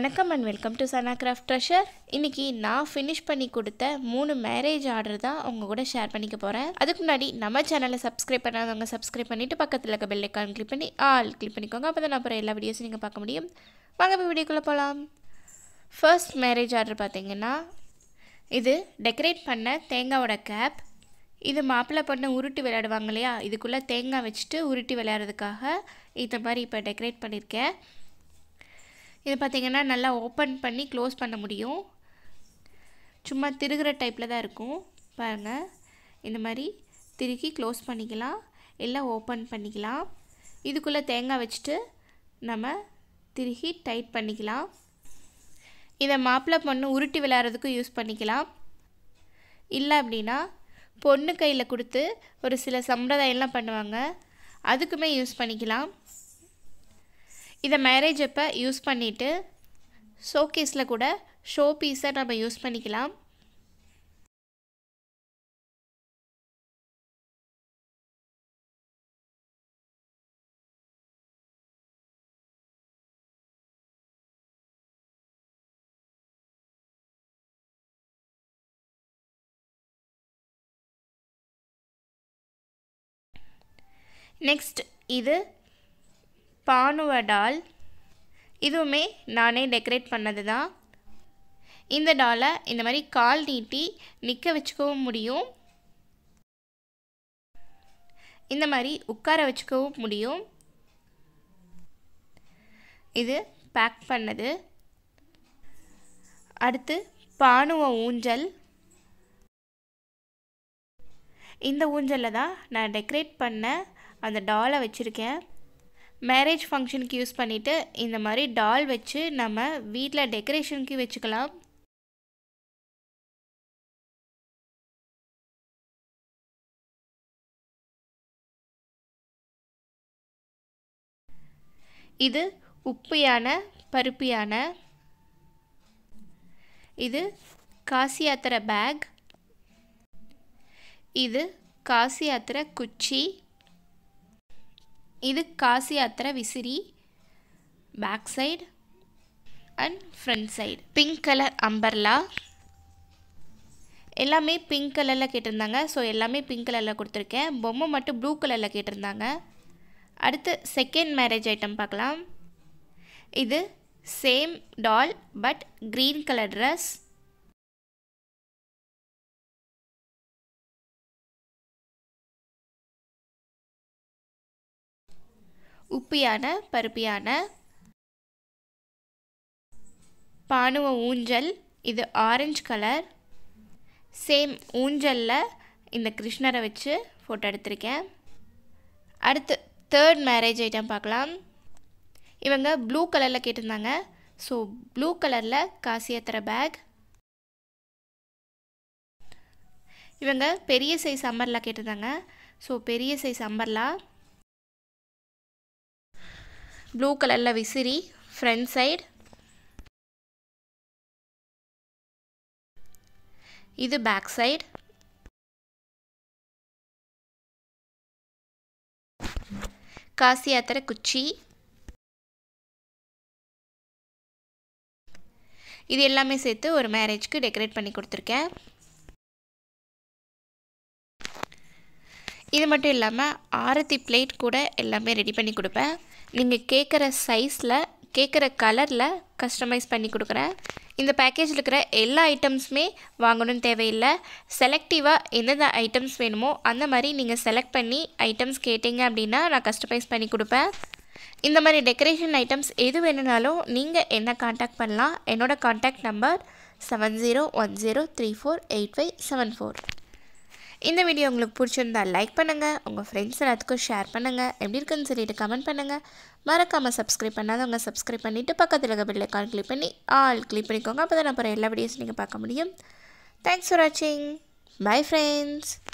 வணக்கம் and welcome to Sana craft treasure. இன்றைக்கி நான் ஃபினிஷ் பண்ணி கொடுத்த 3 மேரேஜ் ஆர்டர் தான் உங்கள் கூட ஷேர் பண்ணிக்க போகிறேன். அதுக்கு முன்னாடி நம்ம சேனலை சப்ஸ்கிரைப் பண்ணாதவங்க சப்ஸ்கிரைப் பண்ணிவிட்டு பக்கத்தில் இருக்க பெல் ஐக்கான் கிளிக் பண்ணி கிளிக் பண்ணிக்கோங்க. அப்போ தான் அப்புறம் எல்லா வீடியோஸும் நீங்கள் பார்க்க முடியும். வாங்க இப்போ வீடியோக்குள்ளே போகலாம். ஃபர்ஸ்ட் மேரேஜ் ஆர்டர் பார்த்திங்கன்னா இது டெக்கரேட் பண்ண தேங்காவோட கேப். இது மாப்பிள்ளை பொண்ணை உருட்டி விளையாடுவாங்க இல்லையா, இதுக்குள்ளே தேங்காய் வச்சுட்டு உருட்டி விளையாடுறதுக்காக இந்த மாதிரி இப்போ டெக்கரேட் பண்ணியிருக்கேன். இது பார்த்திங்கன்னா நல்லா ஓப்பன் பண்ணி க்ளோஸ் பண்ண முடியும். சும்மா திருகிற டைப்பில் தான் இருக்கும் பாருங்கள். இந்த மாதிரி திருக்கி க்ளோஸ் பண்ணிக்கலாம், எல்லாம் ஓப்பன் பண்ணிக்கலாம். இதுக்குள்ளே தேங்காய் வச்சுட்டு நம்ம திருகி டைட் பண்ணிக்கலாம். இதை மாப்பிள்ளை பொண்ணு உருட்டி விளையாடுறதுக்கும் யூஸ் பண்ணிக்கலாம். இல்லை அப்படின்னா பொண்ணு கையில் கொடுத்து ஒரு சில சம்பிரதாயம்லாம் பண்ணுவாங்க, அதுக்குமே யூஸ் பண்ணிக்கலாம். இதை மேரேஜ் அப்போ யூஸ் பண்ணிவிட்டு ஷோகேஸில் கூட ஷோ பீஸை நம்ம யூஸ் பண்ணிக்கலாம். நெக்ஸ்ட் இது பானுவ டால். இதுவுமே நானே டெக்கரேட் பண்ணது தான். இந்த டாலை இந்த மாதிரி கால் நீட்டி நிற்க வச்சுக்கவும் முடியும், இந்த மாதிரி உட்கார வச்சுக்கவும் முடியும். இது பேக் பண்ணது. அடுத்து பானுவ ஊஞ்சல். இந்த ஊஞ்சலில் தான் நான் டெக்கரேட் பண்ண அந்த டாலை வச்சுருக்கேன். மேரேஜ் ஃபங்க்ஷனுக்கு யூஸ் பண்ணிவிட்டு இந்த மாதிரி டால் வச்சு நம்ம வீட்டில் டெக்கரேஷனுக்கு வச்சுக்கலாம். இது உப்பு யானை, பருப்பு யானை. இது காசி யாத்திரை பேக். இது காசி யாத்திரை குச்சி. இது காசி யாத்திரை விசிறி. Back side and front side. Pink colour umbrella. எல்லாமே பிங்க் கலரில் கேட்டிருந்தாங்க, ஸோ எல்லாமே பிங்க் கலரில் கொடுத்துருக்கேன். பொம்மை மட்டும் ப்ளூ கலரில் கேட்டிருந்தாங்க. அடுத்து செகண்ட் மேரேஜ் ஐட்டம் பார்க்கலாம். இது same doll but green colour dress. உப்பு யானை, பருப்பு யானை. பானுவ ஊஞ்சல். இது ஆரஞ்சு கலர். சேம் ஊஞ்சலில் இந்த கிருஷ்ணரை வச்சு ஃபோட்டோ எடுத்திருக்கேன். அடுத்து தேர்ட் மேரேஜ் ஐட்டம் பார்க்கலாம். இவங்க ப்ளூ கலரில் கேட்டிருந்தாங்க, ஸோ ப்ளூ கலரில் காசி யாத்திரை பேக். இவங்க பெரிய சைஸ் அம்பர்லா கேட்டிருந்தாங்க, ஸோ பெரிய சைஸ் அம்பர்லா. ப்ளூ கலரில் விசிறி ஃப்ரண்ட் சைடு. இது பேக் சைடு. காசி யாத்திரை குச்சி. இது எல்லாமே சேர்த்து ஒரு மேரேஜ்க்கு டெக்கரேட் பண்ணி கொடுத்துருக்கேன். இது மட்டும் இல்லாமல் ஆரத்தி பிளேட் கூட எல்லாமே ரெடி பண்ணி கொடுப்பேன். நீங்கள் கேட்குற சைஸில் கேட்குற கலரில் கஸ்டமைஸ் பண்ணி கொடுக்குறேன். இந்த பேக்கேஜில் இருக்கிற எல்லா ஐட்டம்ஸுமே வாங்கணும்னு தேவையில்லை. செலக்டிவாக எந்தெந்த ஐட்டம்ஸ் வேணுமோ அந்த மாதிரி நீங்கள் செலக்ட் பண்ணி ஐட்டம்ஸ் கேட்டிங்க அப்படின்னா நான் கஸ்டமைஸ் பண்ணி கொடுப்பேன். இந்த மாதிரி டெக்கரேஷன் ஐட்டம்ஸ் எது வேணுனாலும் நீங்கள் என்ன காண்டாக்ட் பண்ணலாம். என்னோடய காண்டாக்ட் நம்பர் 7010348574. இந்த வீடியோ உங்களுக்கு பிடிச்சிருந்தால் லைக் பண்ணுங்கள், உங்கள் ஃப்ரெண்ட்ஸ் எல்லாத்துக்கும் ஷேர் பண்ணுங்கள், எப்படி இருக்குன்னு சொல்லிட்டு கமெண்ட் பண்ணுங்கள். மறக்காமல் சப்ஸ்கிரைப் பண்ணாதவங்க சப்ஸ்கிரைப் பண்ணிவிட்டு பக்கத்தில் இருக்க பெல் ஐக்கான் கிளிக் பண்ணி கிளிக் பண்ணிக்கோங்க. அப்போ தான் அப்புறம் எல்லா வீடியோஸும் நீங்கள் பார்க்க முடியும். தேங்க்ஸ் ஃபார் வாட்சிங். Bye friends.